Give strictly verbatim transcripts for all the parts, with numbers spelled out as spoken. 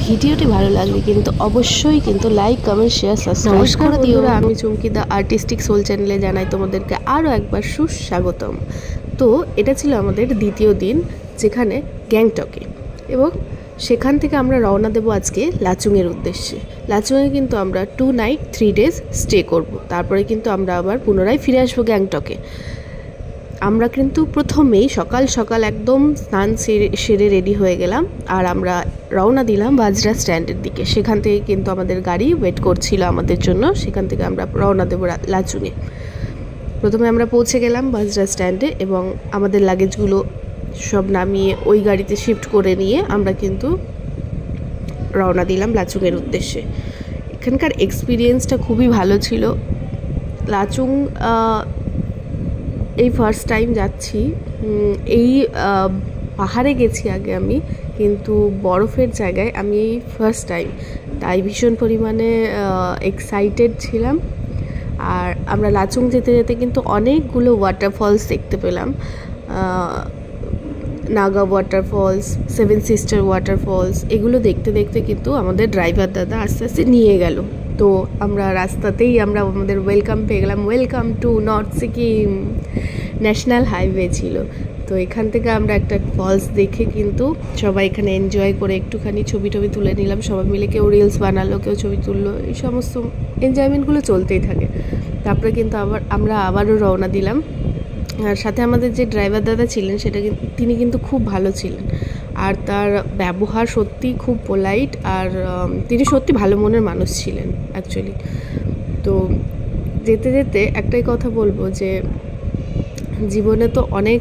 ভিডিওটি ভালো লাগলে কিন্তু অবশ্যই কিন্তু লাইক কমেন্ট শেয়ার সাবস্ক্রাইব করে দিও। আমি চুমকি দা আর্টিস্টিক সোল চ্যানেলে জানাই তোমাদেরকে আরও একবার সুস্বাগতম। তো এটা ছিল আমাদের দ্বিতীয় দিন যেখানে গ্যাংটকে, এবং সেখান থেকে আমরা রওনা দেব আজকে লাচুংয়ের উদ্দেশ্যে। লাচুংয়ে কিন্তু আমরা two night three days stay করব, তারপরে কিন্তু আমরা আবার পুনরায় ফিরে আসবো গ্যাংটকে। আমরা কিন্তু প্রথমেই সকাল সকাল একদম স্নান সেরে সেরে রেডি হয়ে গেলাম, আর আমরা রওনা দিলাম বাজরা স্ট্যান্ডের দিকে। সেখান থেকে কিন্তু আমাদের গাড়ি ওয়েট করছিল আমাদের জন্য, সেখান থেকে আমরা রওনা দেবো লাচুংয়ে। প্রথমে আমরা পৌঁছে গেলাম বাজরা স্ট্যান্ডে এবং আমাদের লাগেজগুলো সব নামিয়ে ওই গাড়িতে শিফট করে নিয়ে আমরা কিন্তু রওনা দিলাম লাচুংয়ের উদ্দেশ্যে। এখানকার এক্সপিরিয়েন্সটা খুবই ভালো ছিল। লাচুং এই ফার্স্ট টাইম যাচ্ছি। এই পাহাড়ে গেছি আগে আমি, কিন্তু বরফের জায়গায় আমি এই ফার্স্ট টাইম, তাই ভীষণ পরিমাণে এক্সাইটেড ছিলাম। আর আমরা লাচুং যেতে যেতে কিন্তু অনেকগুলো ওয়াটারফলস দেখতে পেলাম। Naga waterfalls, seven sister waterfalls, এগুলো দেখতে দেখতে কিন্তু আমাদের ড্রাইভার দাদা আস্তে আস্তে নিয়ে গেল। তো আমরা রাস্তাতেই আমরা আমাদের ওয়েলকাম পেয়ে গেলাম, welcome to North Sikkim. National highway ছিল, তো এখান থেকে আমরা একটা ফলস দেখে কিন্তু সবাই এখানে এনজয় করে একটুখানি ছবি টবি তুলে নিলাম সবাই মিলে। কেউ রিলস বানালো, কেউ ছবি তুললো, এই সমস্ত এনজয়মেন্টগুলো চলতেই থাকে। তারপরে কিন্তু আবার আমরা আবারও রওনা দিলাম। আর সাথে আমাদের যে ড্রাইভার দাদা ছিলেন সেটা তিনি কিন্তু খুব ভালো ছিলেন, আর তার ব্যবহার সত্যি খুব পোলাইট, আর তিনি সত্যি ভালো মনের মানুষ ছিলেন অ্যাকচুয়ালি। তো যেতে যেতে একটাই কথা বলবো যে জীবনে তো অনেক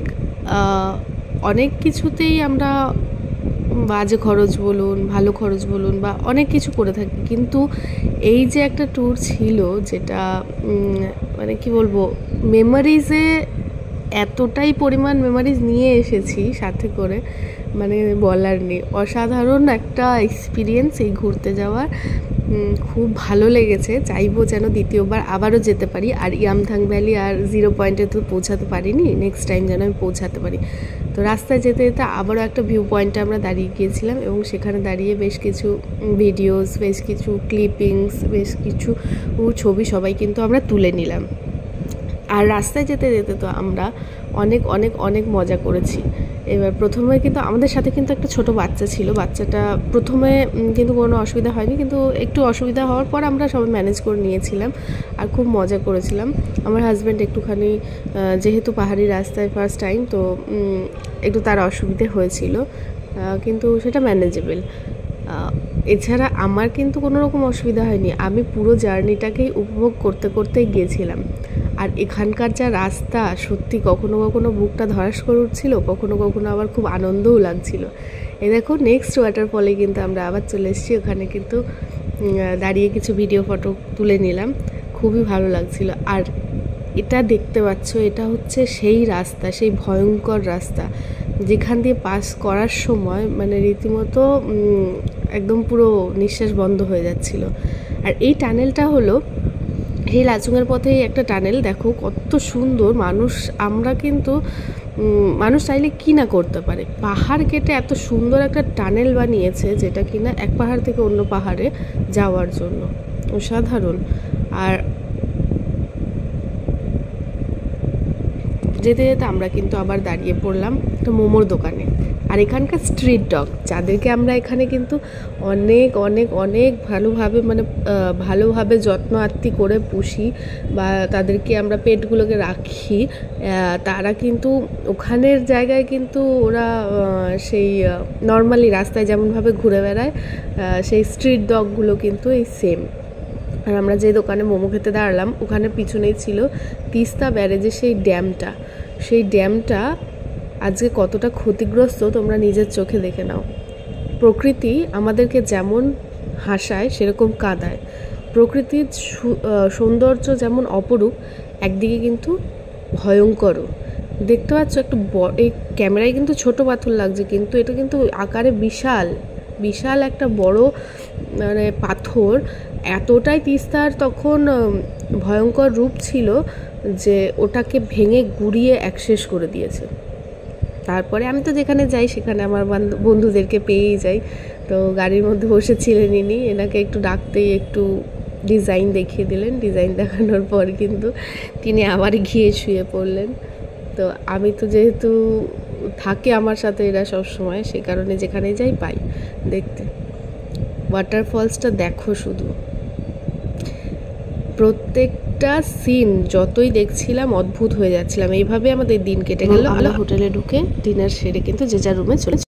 অনেক কিছুতেই আমরা বাজে খরচ বলুন, ভালো খরচ বলুন, বা অনেক কিছু করে থাকি, কিন্তু এই যে একটা ট্যুর ছিল যেটা মানে কি বলবো, মেমোরিজে এতটাই পরিমাণ মেমোরিজ নিয়ে এসেছি সাথে করে, মানে বলার নেই। অসাধারণ একটা এক্সপিরিয়েন্স এই ঘুরতে যাওয়ার, খুব ভালো লেগেছে। চাইবো যেন দ্বিতীয়বার আবারও যেতে পারি। আর ইয়ামথাং ভ্যালি আর জিরো পয়েন্টে তো পৌঁছাতে পারিনি, নেক্সট টাইম যেন আমি পৌঁছাতে পারি। তো রাস্তায় যেতে যেতে আবারও একটা ভিউ পয়েন্টে আমরা দাঁড়িয়ে গিয়েছিলাম, এবং সেখানে দাঁড়িয়ে বেশ কিছু ভিডিওস, বেশ কিছু ক্লিপিংস, বেশ কিছু ছবি সবাই কিন্তু আমরা তুলে নিলাম। আর রাস্তায় যেতে যেতে তো আমরা অনেক অনেক অনেক মজা করেছি। এবার প্রথমে কিন্তু আমাদের সাথে কিন্তু একটা ছোট বাচ্চা ছিল, বাচ্চাটা প্রথমে কিন্তু কোনো অসুবিধা হয়নি, কিন্তু একটু অসুবিধা হওয়ার পর আমরা সবাই ম্যানেজ করে নিয়েছিলাম আর খুব মজা করেছিলাম। আমার হাজব্যান্ড একটুখানি, যেহেতু পাহাড়ি রাস্তায় ফার্স্ট টাইম, তো একটু তার অসুবিধে হয়েছিল, কিন্তু সেটা ম্যানেজেবল। এছাড়া আমার কিন্তু কোনো রকম অসুবিধা হয়নি, আমি পুরো জার্নিটাকেই উপভোগ করতে করতে গিয়েছিলাম। আর এখানকার যা রাস্তা, সত্যি কখনো কখনো বুকটা ধরাস করে উঠছিল, কখনো কখনো আবার খুব আনন্দও লাগছিল। এই দেখো নেক্সট ওয়াটারফলে কিন্তু আমরা আবার চলে এসেছি, ওখানে কিন্তু দাঁড়িয়ে কিছু ভিডিও ফটো তুলে নিলাম, খুবই ভালো লাগছিল। আর এটা দেখতে পাচ্ছ, এটা হচ্ছে সেই রাস্তা, সেই ভয়ঙ্কর রাস্তা যেখান দিয়ে পাস করার সময় মানে রীতিমতো একদম পুরো নিঃশ্বাস বন্ধ হয়ে যাচ্ছিল। আর এই টানেলটা হলো এই লাচুংয়ের পথেই একটা টানেল, দেখো কত সুন্দর। মানুষ আমরা কিন্তু মানুষ চাইলে কি না করতে পারে, পাহাড় কেটে এত সুন্দর একটা টানেল বানিয়েছে, যেটা কিনা এক পাহাড় থেকে অন্য পাহাড়ে যাওয়ার জন্য অসাধারণ। আর যেতে যেতে আমরা কিন্তু আবার দাঁড়িয়ে পড়লাম একটা মোমোর দোকানে। আর এখানকার স্ট্রিট ডগ, যাদেরকে আমরা এখানে কিন্তু অনেক অনেক অনেক ভালোভাবে মানে ভালোভাবে যত্ন আত্তি করে পুষি, বা তাদেরকে আমরা পেটগুলোকে রাখি, তারা কিন্তু ওখানের জায়গায় কিন্তু ওরা সেই নর্মালি রাস্তায় যেমনভাবে ঘুরে বেড়ায়, সেই স্ট্রিট ডগগুলো কিন্তু এই সেম। আর আমরা যে দোকানে মোমো খেতে দাঁড়ালাম ওখানে পিছনেই ছিল তিস্তা ব্যারেজের সেই ড্যামটা। সেই ড্যামটা আজকে কতটা ক্ষতিগ্রস্ত তোমরা নিজের চোখে দেখে নাও। প্রকৃতি আমাদেরকে যেমন হাসায় সেরকম কাঁদায়। প্রকৃতির সৌন্দর্য যেমন অপরূপ, একদিকে কিন্তু ভয়ঙ্করও। দেখতে পাচ্ছ একটু এই ক্যামেরায় কিন্তু ছোট পাথর লাগছে, কিন্তু এটা কিন্তু আকারে বিশাল বিশাল একটা বড় মানে পাথর। এতটাই তিস্তার তখন ভয়ঙ্কর রূপ ছিল যে ওটাকে ভেঙে গুড়িয়ে একশেষ করে দিয়েছে। তারপরে আমি তো যেখানে যাই সেখানে আমার বন্ধুদেরকে পেয়েই যাই, তো গাড়ির মধ্যে বসেছিলেন ইনি, এনাকে একটু ডাকতেই একটু ডিজাইন দেখিয়ে দিলেন। ডিজাইন দেখানোর পর কিন্তু তিনি আবার গিয়ে শুয়ে পড়লেন। তো আমি তো যেহেতু থাকে আমার সাথে এরা সব সময়, সে কারণে যেখানে যাই পাই দেখতে। ওয়াটারফলসটা দেখো শুধু, প্রত্যেকটা সিন যতই দেখছিলাম অদ্ভুত হয়ে যাচ্ছিলাম। এইভাবে আমাদের দিন কেটে গেল। আমরা হোটেলে ঢুকে ডিনার সেরে কিন্তু যে যার রুমে চলে